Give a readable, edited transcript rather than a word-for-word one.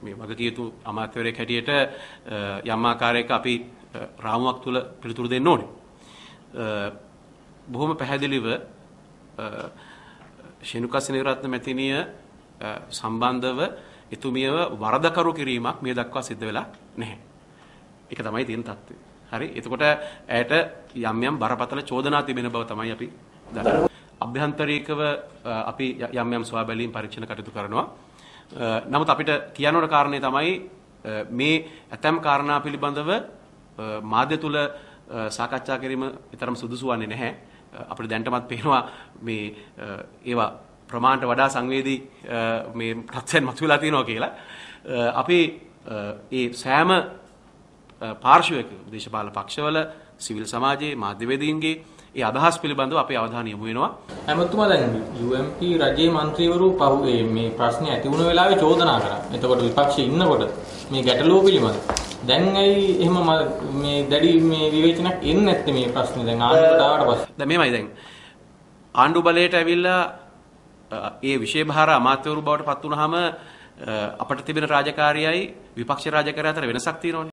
මේ වගකීම් යුතු අමාත්‍යවරයෙක් හැටියට යම් ආකාරයක අපි රාමුවක් තුල පිළිතුරු දෙන්න ඕනේ. බොහොම පැහැදිලිව ශේනුකා සෙනවිරත්න මැතිණිය සම්බන්ධව එතුමියව වරදකරු කිරීමක් මේ දක්වා සිද්ධ වෙලා නැහැ. ඒක තමයි තියෙන තත්ත්වය. හරි. එතකොට ඇයට යම් යම් බරපතල චෝදනා තිබෙන බව තමයි අපි දන්නේ. අභ්‍යන්තරීකව අපි යම් යම් සොයා බැලීම් පරීක්ෂණ කටයුතු කරනවා. නමුත් අපිට කියන්න ඕන කාරණේ තමයි මේ ඇතම් කාරණා පිළිබඳව මාධ්‍ය තුල සාකච්ඡා කිරීම විතරම සුදුසු වන්නේ නැහැ. අපිට දැනටමත් පේනවා මේ ඒවා ප්‍රමාණයට වඩා සංවේදී මේ ප්‍රත්‍යයන් මතුවලා තියෙනවා කියලා. අපි ඒ සෑම පාර්ශවයක දේශපාලන පක්ෂවල සිවිල් සමාජයේ මාධ්‍යවේදීන්ගේ ඒ අදහස් පිළිබඳව අපේ අවධානය යොමු වෙනවා. හැමතුමා දැන් UMP රජයේ മന്ത്രിවරු පහුවේ මේ ප්‍රශ්නේ ඇති වුණ වෙලාවේ චෝදනා කරා. එතකොට විපක්ෂයේ ඉන්නකොට මේ ගැටලුව පිළිබඳ දැන් ඇයි එහෙම මේ දැඩි මේ විවේචනයක් එන්නේ නැත්තේ මේ ප්‍රශ්නේ දැන් ආණ්ඩුවට ආවට පස්සේ? දැන් මේමයි දැන් ආණ්ඩු බලයට ඇවිල්ලා ඒ විශේෂ භාර අමාත්‍යවරු බවට පත් වුනහම අපට තිබෙන රාජකාරියයි විපක්ෂ රාජකාරිය අතර වෙනසක් තියෙනවනේ.